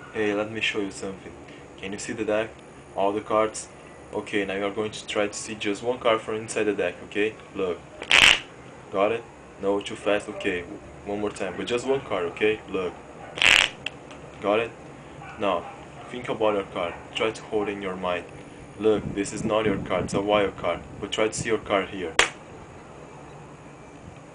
Hey, let me show you something. Can you see the deck? All the cards? Okay, now you're going to try to see just one card from inside the deck, okay? Look. Got it? No, too fast, okay. One more time, but just one card, okay? Look. Got it? Now, think about your card. Try to hold it in your mind. Look, this is not your card, it's a wild card. But try to see your card here.